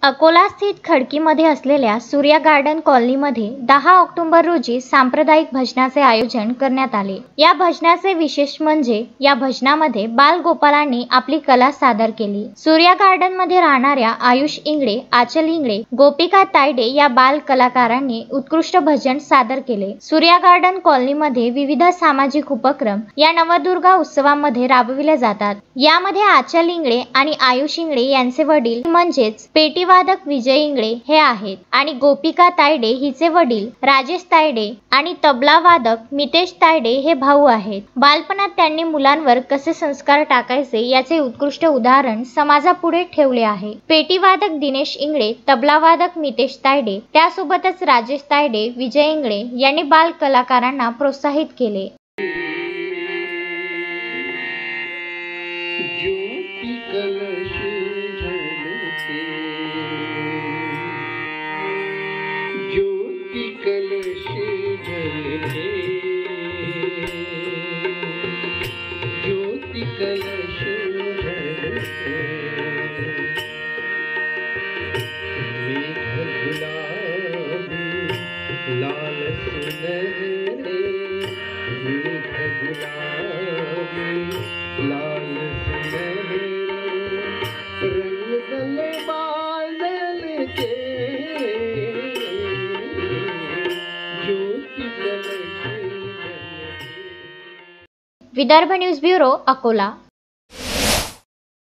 अकोला स्थित खडकीमध्ये असलेल्या सूर्या गार्डन कॉलनीमध्ये 10 ऑक्टोबर रोजी सांप्रदायिक भजनाचे आयोजन करण्यात आले। या भजनाचे विशेष म्हणजे या भजनामध्ये बालगोपालांनी आपली कला सादर केली। सूर्या गार्डन मध्ये राहणाऱ्या आयुष इंगळे, आचल इंगळे, गोपिका तायडे या बाल कलाकारांनी उत्कृष्ट भजन सादर केले। सूर्या गार्डन कॉलनीमध्ये विविध सामाजिक उपक्रम या नवदुर्गा उत्सवामध्ये राबविले जातात। यामध्ये आचल इंगळे आणि आयुष इंगळे यांचे वडील म्हणजेच पेटीवादक विजय इंगळे हे आहेत आणि गोपिका तायडे हिचे वडील राजेश तायडे आणि तबला वादक मितेश तायडे हे भाऊ आहेत। बालपणात त्यांनी मुलांवर कसे संस्कार टाकायचे याचे उत्कृष्ट उदाहरण समाजापुढे ठेवले आहे। पेटीवादक दिनेश इंगळे, तबलावादक मितेश तायडे, त्यासोबतच राजेश तायडे, विजय इंगळे यांनी बाल कलाकारांना प्रोत्साहित केले। Vidarbha news bureau, Akola.